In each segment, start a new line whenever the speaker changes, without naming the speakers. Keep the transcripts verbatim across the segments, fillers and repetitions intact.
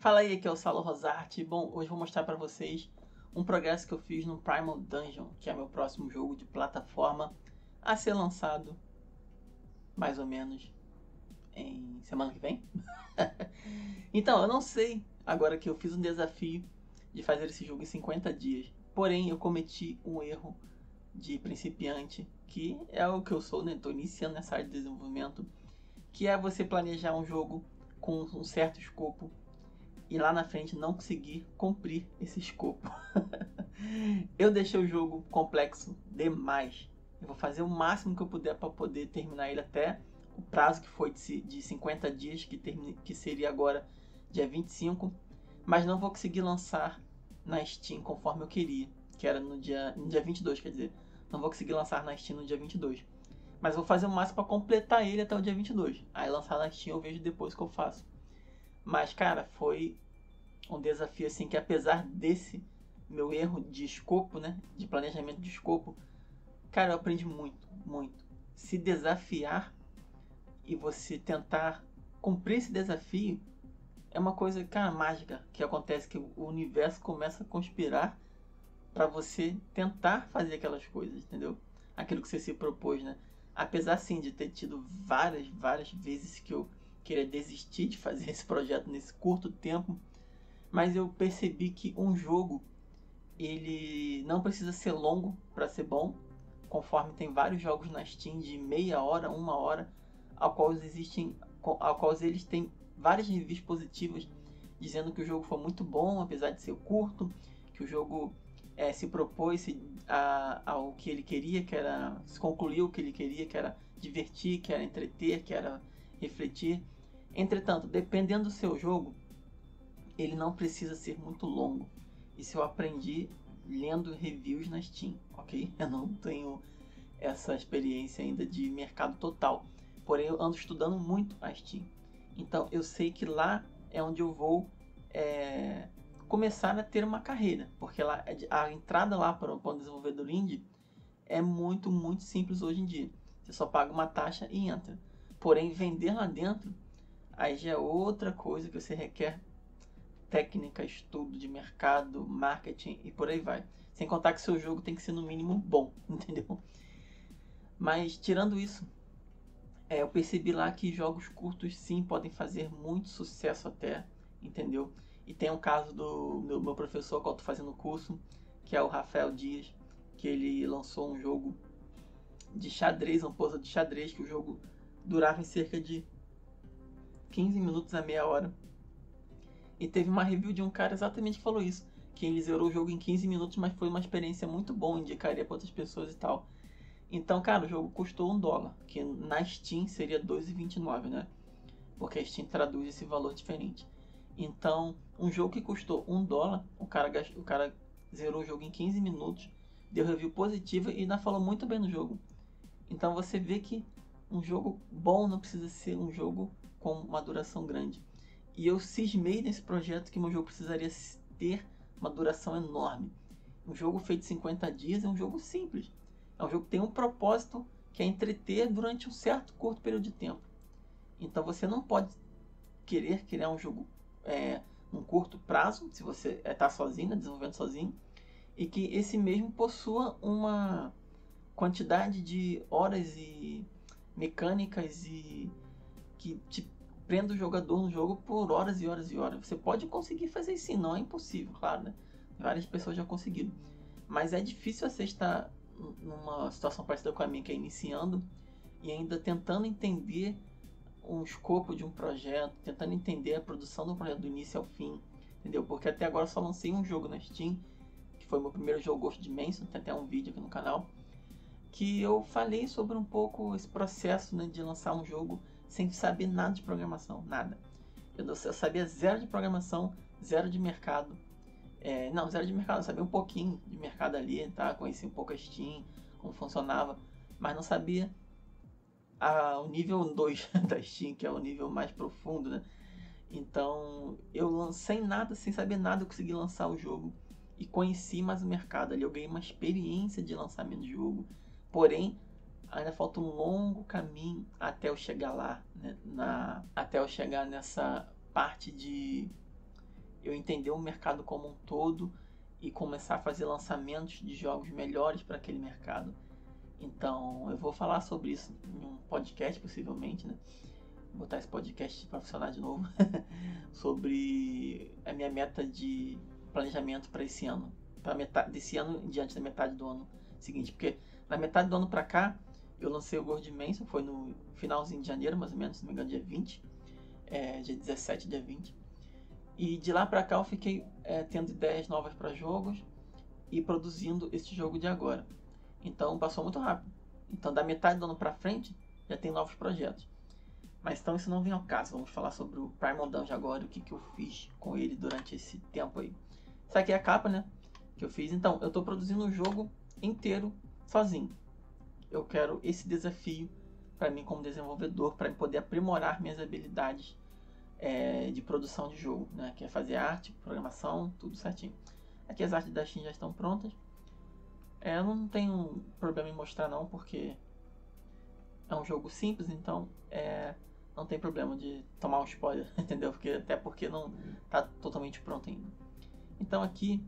Fala aí, aqui é o Salo Rosarte. Bom, hoje eu vou mostrar para vocês um progresso que eu fiz no Primal Dungeon, que é meu próximo jogo de plataforma a ser lançado mais ou menos em semana que vem. Então, eu não sei, agora que eu fiz um desafio de fazer esse jogo em cinquenta dias, porém eu cometi um erro de principiante, que é o que eu sou, né? Estou iniciando nessa área de desenvolvimento, que é você planejar um jogo com um certo escopo e lá na frente não conseguir cumprir esse escopo. Eu deixei o jogo complexo demais. Eu vou fazer o máximo que eu puder para poder terminar ele até o prazo que foi de cinquenta dias, que, termine, que seria agora dia vinte e cinco, mas não vou conseguir lançar na Steam conforme eu queria, que era no dia, no dia vinte e dois, quer dizer, não vou conseguir lançar na Steam no dia vinte e dois. Mas vou fazer o máximo para completar ele até o dia vinte e dois. Aí lançar na Steam eu vejo depois o que eu faço. Mas, cara, foi um desafio assim que, apesar desse meu erro de escopo, né, de planejamento de escopo, cara, eu aprendi muito, muito. Se desafiar e você tentar cumprir esse desafio é uma coisa, cara, mágica que acontece, que o universo começa a conspirar para você tentar fazer aquelas coisas, entendeu? Aquilo que você se propôs, né? Apesar, sim, de ter tido várias, várias vezes que eu queria desistir de fazer esse projeto nesse curto tempo, mas eu percebi que um jogo, ele não precisa ser longo para ser bom, conforme tem vários jogos na Steam de meia hora, uma hora, ao qual existem, ao qual eles têm várias reviews positivas, dizendo que o jogo foi muito bom, apesar de ser curto, que o jogo é, se propôs a, ao que ele queria, que era se concluir o que ele queria, que era divertir, que era entreter, que era refletir. Entretanto, dependendo do seu jogo, ele não precisa ser muito longo. Isso eu aprendi lendo reviews na Steam, ok? Eu não tenho essa experiência ainda de mercado total, porém eu ando estudando muito a Steam. Então eu sei que lá é onde eu vou é, começar a ter uma carreira, porque lá, a entrada lá para o desenvolvedor indie é muito, muito simples hoje em dia. Você só paga uma taxa e entra. Porém, vender lá dentro, aí já é outra coisa que você requer técnica, estudo de mercado, marketing e por aí vai. Sem contar que seu jogo tem que ser no mínimo bom, entendeu? Mas tirando isso, é, eu percebi lá que jogos curtos sim podem fazer muito sucesso até, entendeu? E tem um caso do meu, meu professor que eu estou fazendo o curso, que é o Rafael Dias, que ele lançou um jogo de xadrez, um puzzle de xadrez, que o jogo durava em cerca de quinze minutos a meia hora. E teve uma review de um cara exatamente que falou isso, que ele zerou o jogo em quinze minutos, mas foi uma experiência muito boa, indicaria para outras pessoas e tal. Então, cara, o jogo custou um dólar, que na Steam seria dois reais e vinte e nove centavos, né? Porque a Steam traduz esse valor diferente. Então, um jogo que custou um dólar, o cara, gastou, o cara zerou o jogo em quinze minutos, deu review positiva e ainda falou muito bem no jogo. Então você vê que um jogo bom não precisa ser um jogo com uma duração grande. E eu cismei nesse projeto que meu jogo precisaria ter uma duração enorme. Um jogo feito em cinquenta dias é um jogo simples. É um jogo que tem um propósito, que é entreter durante um certo curto período de tempo. Então você não pode querer criar um jogo é, num curto prazo, se você está sozinho, né, desenvolvendo sozinho, e que esse mesmo possua uma quantidade de horas e mecânicas e que te prenda o jogador no jogo por horas e horas e horas. Você pode conseguir fazer isso sim, não é impossível, claro, né? Várias pessoas já conseguiram. Mas é difícil você estar numa situação parecida com a minha, que é iniciando e ainda tentando entender o escopo de um projeto, tentando entender a produção do projeto do início ao fim, entendeu? Porque até agora eu só lancei um jogo na Steam, que foi meu primeiro jogo, Ghost Dimension, tem até um vídeo aqui no canal, que eu falei sobre um pouco esse processo, né, de lançar um jogo sem saber nada de programação, nada. Eu, eu sabia zero de programação, zero de mercado. É, não, zero de mercado, eu sabia um pouquinho de mercado ali, tá? Conheci um pouco a Steam, como funcionava, mas não sabia a, o nível dois da Steam, que é o nível mais profundo, né? Então, eu lancei nada, sem saber nada, eu consegui lançar o jogo e conheci mais o mercado ali. Eu ganhei uma experiência de lançamento de jogo, porém, ainda falta um longo caminho até eu chegar lá, né? Na, até eu chegar nessa parte de entender o mercado como um todo e começar a fazer lançamentos de jogos melhores para aquele mercado. Então eu vou falar sobre isso em um podcast possivelmente, né? Vou botar esse podcast para funcionar de novo sobre a minha meta de planejamento para esse ano, para metade desse ano em diante da metade do ano seguinte, porque na metade do ano para cá eu lancei o Gold Dimension, foi no finalzinho de janeiro, mais ou menos, se não me engano, dia vinte, é, dia dezessete, dia vinte. E de lá para cá eu fiquei é, tendo ideias novas para jogos e produzindo esse jogo de agora. Então passou muito rápido. Então da metade do ano para frente já tem novos projetos. Mas então isso não vem ao caso. Vamos falar sobre o Primal Dungeon agora, o que, que eu fiz com ele durante esse tempo aí. Essa aqui é a capa, né, que eu fiz. Então eu estou produzindo o jogo inteiro sozinho. Eu quero esse desafio para mim como desenvolvedor, para poder aprimorar minhas habilidades é, de produção de jogo, né? Que é fazer arte, programação, tudo certinho. Aqui as artes da Steam já estão prontas. É, eu não tenho problema em mostrar não, porque é um jogo simples, então é, não tem problema de tomar um spoiler, entendeu? Porque, até porque não está totalmente pronto ainda. Então aqui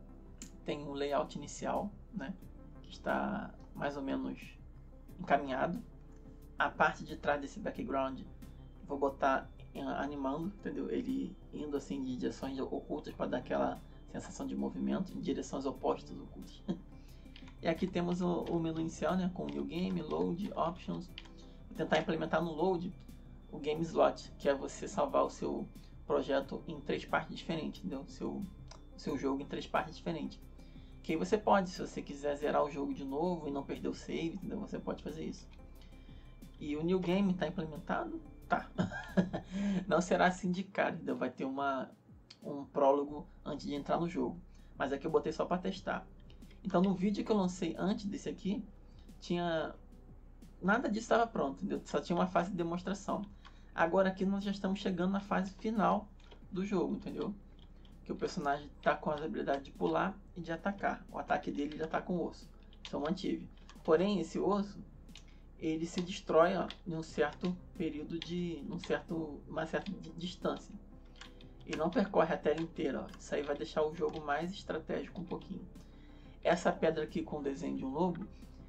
tem o layout inicial, né? Que está mais ou menos encaminhado. A parte de trás desse background vou botar animando, entendeu? Ele indo assim de direções ocultas para dar aquela sensação de movimento em direções opostas ocultas. E aqui temos o, o menu inicial, né, com New Game, Load, Options. Vou tentar implementar no Load o Game Slot, que é você salvar o seu projeto em três partes diferentes, entendeu? O seu, o seu jogo em três partes diferentes. Que aí você pode, se você quiser zerar o jogo de novo e não perder o save, entendeu? Você pode fazer isso. E o New Game está implementado? Tá. Não será assim de cara, entendeu? Vai ter uma, um prólogo antes de entrar no jogo. Mas aqui eu botei só para testar. Então no vídeo que eu lancei antes desse aqui, tinha... nada disso estava pronto, entendeu? Só tinha uma fase de demonstração. Agora aqui nós já estamos chegando na fase final do jogo, entendeu? Que o personagem está com as habilidades de pular e de atacar. O ataque dele já está com o osso. Isso eu mantive. Porém, esse osso, ele se destrói ó, em um certo período de... Um certo, uma certa distância. E não percorre a tela inteira. Ó. Isso aí vai deixar o jogo mais estratégico um pouquinho. Essa pedra aqui com o desenho de um lobo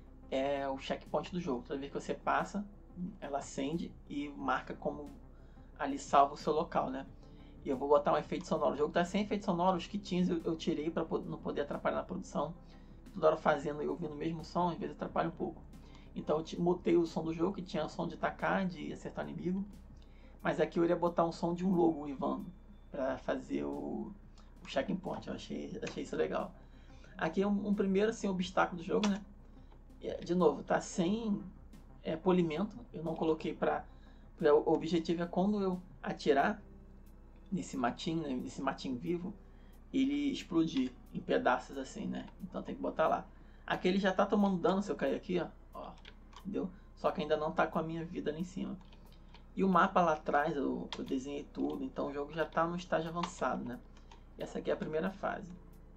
é o checkpoint do jogo. Toda vez que você passa, ela acende e marca como ali salva o seu local, né? E eu vou botar um efeito sonoro. O jogo tá sem efeito sonoro, os kitins eu, eu tirei para não poder atrapalhar na produção. Toda hora fazendo e ouvindo o mesmo som, às vezes atrapalha um pouco. Então eu mutei o som do jogo, que tinha o som de tacar, de acertar o inimigo. Mas aqui eu iria botar um som de um lobo uivando, para fazer o, o checkpoint. Eu achei, achei isso legal. Aqui é um, um primeiro assim, obstáculo do jogo, né? De novo, tá sem é, polimento. Eu não coloquei para... O objetivo é quando eu atirar nesse matinho, né, nesse matinho vivo, ele explodir em pedaços assim, né? Então tem que botar lá. Aqui ele já tá tomando dano se eu cair aqui, ó. ó entendeu? Só que ainda não tá com a minha vida ali em cima. E o mapa lá atrás, eu, eu desenhei tudo, então o jogo já tá no estágio avançado, né? E essa aqui é a primeira fase.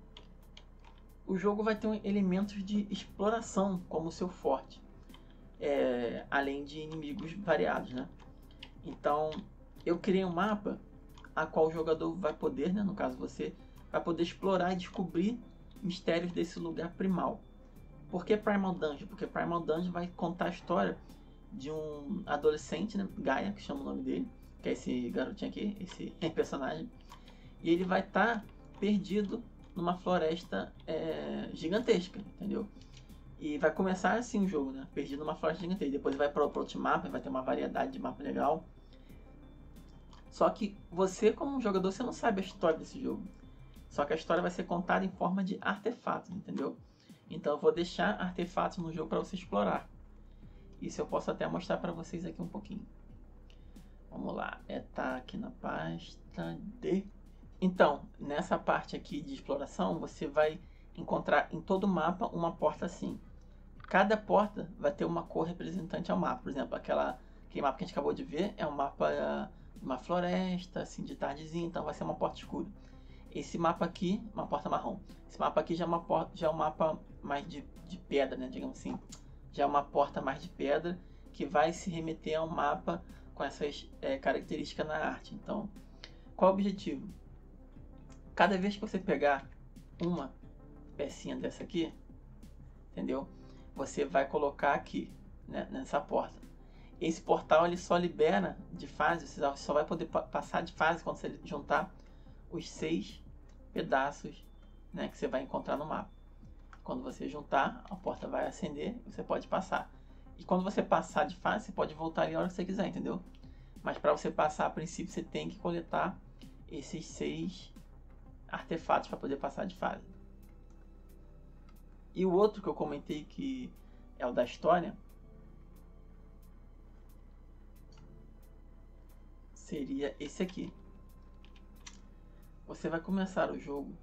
O jogo vai ter um, elementos de exploração como seu forte. É, além de inimigos variados, né? Então, eu criei um mapa a qual o jogador vai poder, né, no caso você, vai poder explorar e descobrir mistérios desse lugar primal. Por que Primal Dungeon? Porque Primal Dungeon vai contar a história de um adolescente, né, Gaia, que chama o nome dele, que é esse garotinho aqui, esse personagem, e ele vai estar tá perdido numa floresta é, gigantesca, entendeu? E vai começar assim o jogo, né, perdido numa floresta gigantesca, depois vai para outro mapa, vai ter uma variedade de mapa legal. Só que você, como jogador, você não sabe a história desse jogo. Só que a história vai ser contada em forma de artefatos, entendeu? Então eu vou deixar artefatos no jogo para você explorar. Isso eu posso até mostrar para vocês aqui um pouquinho. Vamos lá. É, tá aqui na pasta de... Então, nessa parte aqui de exploração, você vai encontrar em todo o mapa uma porta assim. Cada porta vai ter uma cor representante ao mapa. Por exemplo, aquela, aquele mapa que a gente acabou de ver é um mapa... uma floresta, assim, de tardezinha, então vai ser uma porta escura. Esse mapa aqui, uma porta marrom. Esse mapa aqui já é, uma porta, já é um mapa mais de, de pedra, né, digamos assim. Já é uma porta mais de pedra, que vai se remeter a um mapa com essas é, características na arte. Então, qual é o objetivo? Cada vez que você pegar uma pecinha dessa aqui, entendeu? Você vai colocar aqui, né, nessa porta. Esse portal ele só libera de fase, você só vai poder passar de fase quando você juntar os seis pedaços, né, que você vai encontrar no mapa. Quando você juntar, a porta vai acender e você pode passar. E quando você passar de fase, você pode voltar ali a hora que você quiser, entendeu? Mas para você passar, a princípio, você tem que coletar esses seis artefatos para poder passar de fase. E o outro que eu comentei que é o da história seria esse aqui. Você vai começar o jogo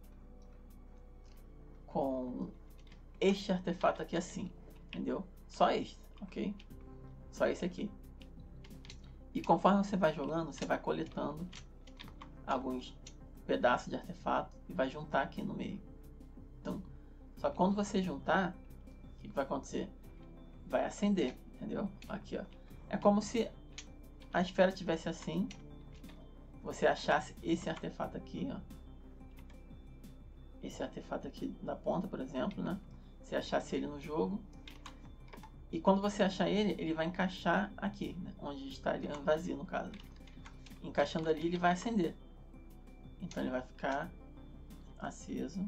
com este artefato aqui assim, entendeu? Só este, ok? Só esse aqui. E conforme você vai jogando, você vai coletando alguns pedaços de artefato e vai juntar aqui no meio. Então, só que quando você juntar, o que vai acontecer? Vai acender, entendeu? Aqui, ó. É como se a esfera tivesse assim, você achasse esse artefato aqui, ó. Esse artefato aqui na ponta, por exemplo, né? Você achasse ele no jogo. E quando você achar ele, ele vai encaixar aqui, né? Onde estaria vazio, no caso. Encaixando ali, ele vai acender. Então ele vai ficar aceso.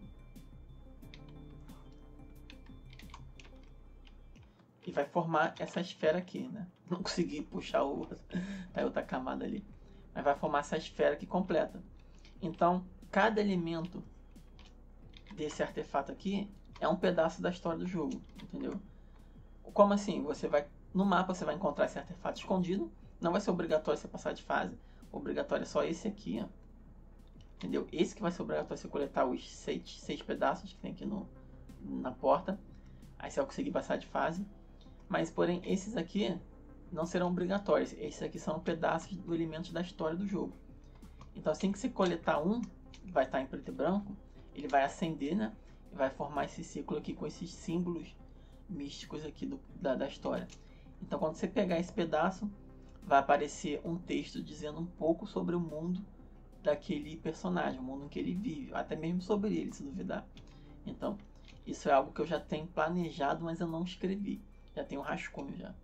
E vai formar essa esfera aqui, né? Não consegui puxar o... tá outra camada ali. Mas vai formar essa esfera aqui completa. Então, cada elemento desse artefato aqui é um pedaço da história do jogo, entendeu? Como assim? Você vai... No mapa você vai encontrar esse artefato escondido. Não vai ser obrigatório você passar de fase. Obrigatório é só esse aqui, ó. Entendeu? Esse que vai ser obrigatório você coletar os seis, seis pedaços que tem aqui no, na porta. Aí você vai conseguir passar de fase. Mas, porém, esses aqui não serão obrigatórios. Esses aqui são pedaços do elemento da história do jogo. Então, assim que você coletar um, vai estar em preto e branco, ele vai acender, né? E vai formar esse círculo aqui com esses símbolos místicos aqui do, da, da história. Então, quando você pegar esse pedaço, vai aparecer um texto dizendo um pouco sobre o mundo daquele personagem, o mundo em que ele vive, até mesmo sobre ele, se duvidar. Então, isso é algo que eu já tenho planejado, mas eu não escrevi. Já tenho um rascunho já.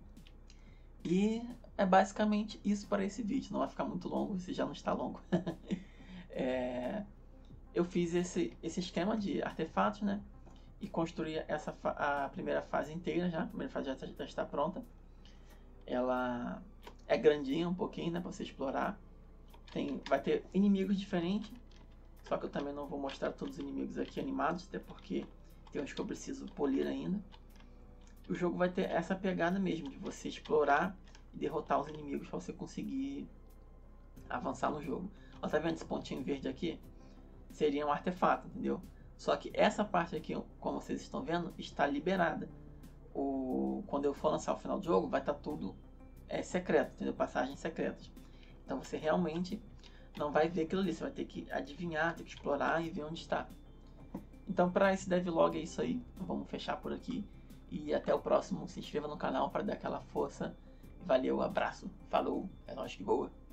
E é basicamente isso para esse vídeo. Não vai ficar muito longo, se já não está longo. é, eu fiz esse, esse esquema de artefatos, né? E construí essa, a primeira fase inteira já. A primeira fase já, já está pronta. Ela é grandinha um pouquinho, né? Para você explorar. Tem, vai ter inimigos diferentes. Só que eu também não vou mostrar todos os inimigos aqui animados. Até porque tem uns que eu preciso polir ainda. O jogo vai ter essa pegada mesmo, de você explorar e derrotar os inimigos para você conseguir avançar no jogo. Ó, tá vendo esse pontinho verde aqui? Seria um artefato, entendeu? Só que essa parte aqui, como vocês estão vendo, está liberada. O... Quando eu for lançar o final do jogo, vai estar tudo é, secreto, entendeu? Passagens secretas. Então você realmente não vai ver aquilo ali, você vai ter que adivinhar, ter que explorar e ver onde está. Então para esse devlog é isso aí, vamos fechar por aqui. E até o próximo. Se inscreva no canal para dar aquela força. Valeu, abraço, falou, é nóis que boa.